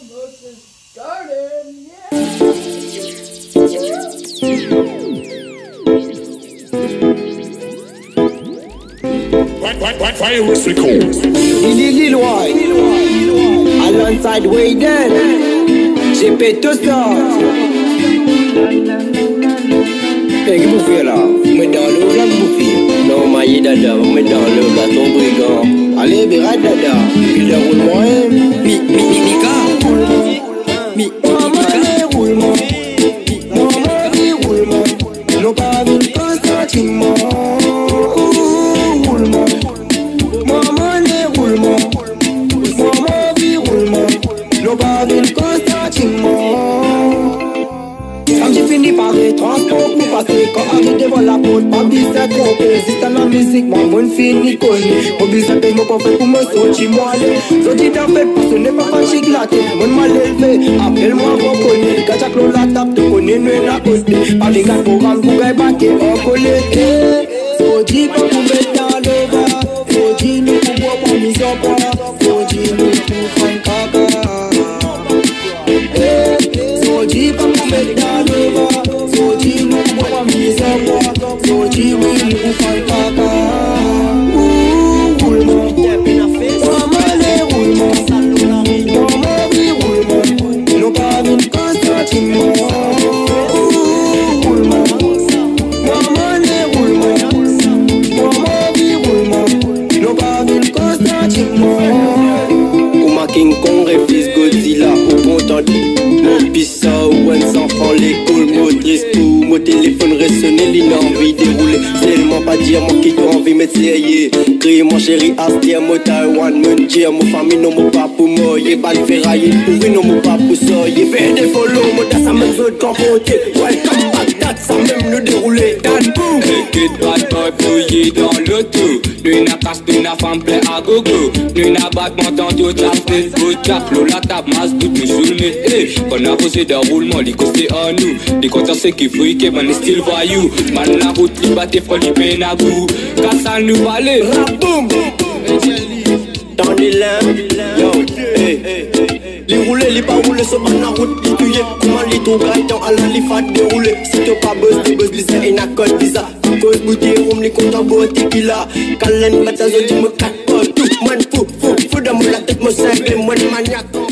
Pamplemousses Garden, yeah! Fireworks record. Lillois, alongside Wayden, Zepeto sort. Qu'est-ce que vous faites là? Mais dans le là, vous faites. Non, maïe dada, mais dans le gâteau brigand. Allez, bérat dada, il le roulement. MIca. Roulement. Roulement. Non, pas une constantiment. Roulement. Maman est roulement. Maman vit roulement. Non, pas une constantiment. Quand j'ai fini par les transports pour passer, quand arrive devant la porte, ma vie s'est trompée. Si c'est la musique, moi, mon fini connu. Mon business paye mon coffre pour me sortir, moi, aller. Sortir d'en fait, parce que ce n'est pas facile glaté. Mon mal élevé, appelle-moi reconnu. Quand j'ai clos la table, te connais, nous n'a côté. Pas les gars pour rendre pour gagner baquet, on collé. Sortir pour mettre dans le bas. Sortir nous pour boire pour mise en bois. Sortir nous pour faire caca. Sortir pour mettre dans le bas. Sortir nous pour boire mise en bois. Sortir oui pour faire caca. Roulement. Maman les roulements. Maman oui roulement. Nous pas une constantiment. Roulement. Maman les roulements. Maman oui roulement. Nous pas une constantiment. Kuma King Kong et fils Godzilla au content. Mon pissa ou un enfant l'école motrice pour mon téléphone ressonner, il a envie de dérouler. Tellement pas dire moi qui dois envie mettre sérieux. Crier mon chéri Astia, mon Taïwan, mon dire mon famille non mon pas pour moi. Y'a pas de ferraille, pour non mon pas pour ça. Y'a fait des follow, mon das à mes autres compotés. Welcome back, dat ça même nous dérouler. Dan boum. Kid bad boy fouillé dans l'auto. Nous n'a casse, nous n'a femme plein à gogo. Nous n'a battement dans d'autres appels. Au chaplo, la table, masse, tout nous sous le nez. On a posé d'un roulement, les costés en nous. Les compteurs c'est qui friquent, man, style voyou. Man, la route, les battes, folie, peine à goût. Quand ça nous valait, boum. Dans les limbes, yo, hey. Les roulés, les pas roulés, sont pas la route, les tuyés. Comment les tout gagnants à la lifat déroulé. Si t'es pas buzz, t'es buzz, bizarre, et n'a code bizarre. Cause bouteille, roum, les comptes en bois, tequila. Calen, batazo, dis-moi 4 potes. Tout, man, fou, dans mon la tête, mon 5, les moines maniaques.